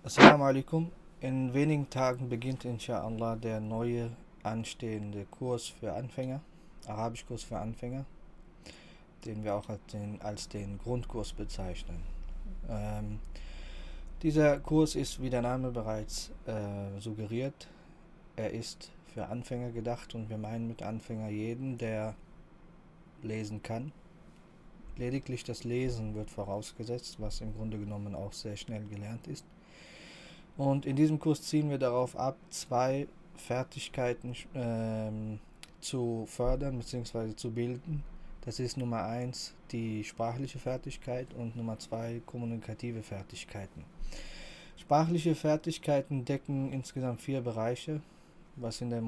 Assalamu alaikum. In wenigen Tagen beginnt inshallah der neue anstehende Kurs für Anfänger, Arabischkurs für Anfänger, den wir auch als den Grundkurs bezeichnen. Ähm, Dieser Kurs ist, wie der Name bereits suggeriert, er ist für Anfänger gedacht und wir meinen mit Anfänger jeden, der lesen kann. Lediglich das Lesen wird vorausgesetzt, was im Grunde genommen auch sehr schnell gelernt ist. Und in diesem Kurs ziehen wir darauf ab, zwei Fertigkeiten zu fördern bzw. zu bilden. Das ist Nummer eins die sprachliche Fertigkeit und Nummer zwei kommunikative Fertigkeiten. Sprachliche Fertigkeiten decken insgesamt vier Bereiche, was in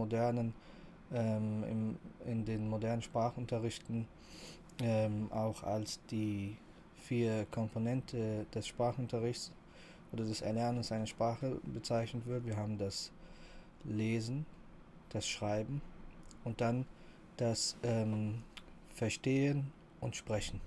den modernen Sprachunterrichten auch als die vier Komponente des Sprachunterrichts oder des Erlernens einer Sprache bezeichnet wird. Wir haben das Lesen, das Schreiben und dann das Verstehen und Sprechen.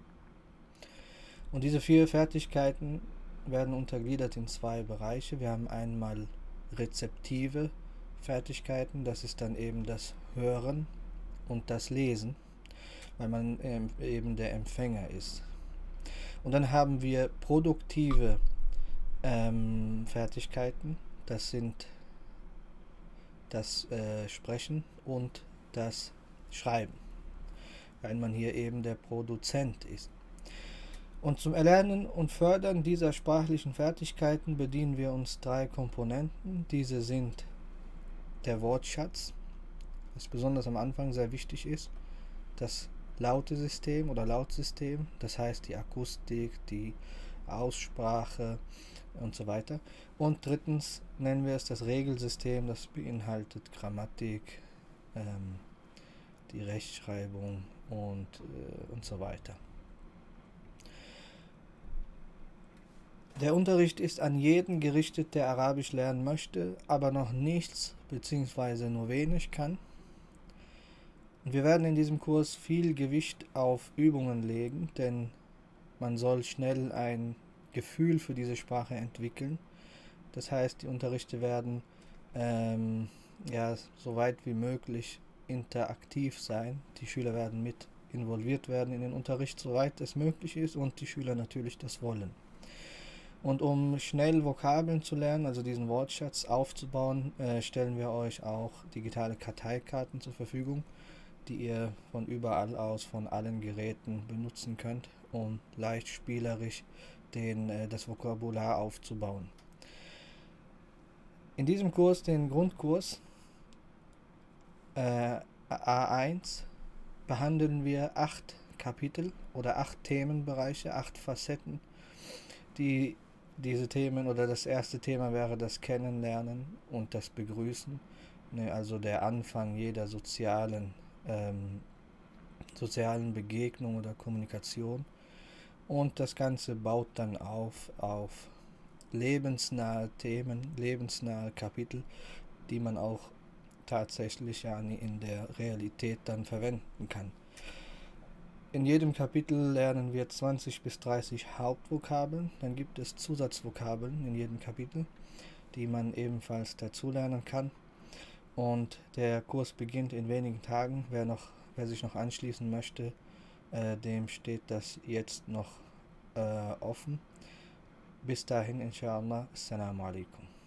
Und diese vier Fertigkeiten werden untergliedert in zwei Bereiche. Wir haben einmal rezeptive Fertigkeiten, das ist dann eben das Hören und das Lesen, weil man eben der Empfänger ist. Und dann haben wir produktive Fertigkeiten, das sind das Sprechen und das Schreiben, weil man hier eben der Produzent ist. Und zum Erlernen und Fördern dieser sprachlichen Fertigkeiten bedienen wir uns drei Komponenten. Diese sind der Wortschatz, was besonders am Anfang sehr wichtig ist, das Lautesystem oder Lautsystem, das heißt die Akustik, die Aussprache und so weiter. Und drittens nennen wir es das Regelsystem, das beinhaltet Grammatik, die Rechtschreibung und so weiter. Der Unterricht ist an jeden gerichtet, der Arabisch lernen möchte, aber noch nichts bzw. nur wenig kann. Und wir werden in diesem Kurs viel Gewicht auf Übungen legen, denn man soll schnell ein Gefühl für diese Sprache entwickeln. Das heißt, die Unterrichte werden so weit wie möglich interaktiv sein. Die Schüler werden mit involviert werden in den Unterricht, soweit es möglich ist, und die Schüler natürlich das wollen. Und um schnell Vokabeln zu lernen, also diesen Wortschatz aufzubauen, stellen wir euch auch digitale Karteikarten zur Verfügung, die ihr von überall aus, von allen Geräten benutzen könnt, um leicht spielerisch das Vokabular aufzubauen. In diesem Kurs, den Grundkurs A1, behandeln wir 8 Kapitel oder 8 Themenbereiche, 8 Facetten. Diese Themen oder das erste Thema wäre das Kennenlernen und das Begrüßen, also der Anfang jeder sozialen Begegnung oder Kommunikation. Und das Ganze baut dann auf lebensnahe Themen, lebensnahe Kapitel, die man auch tatsächlich in der Realität dann verwenden kann. In jedem Kapitel lernen wir 20 bis 30 Hauptvokabeln, dann gibt es Zusatzvokabeln in jedem Kapitel, die man ebenfalls dazulernen kann. Und der Kurs beginnt in wenigen Tagen. Wer sich noch anschließen möchte, dem steht das jetzt noch offen. Bis dahin, inshallah. Assalamu alaikum.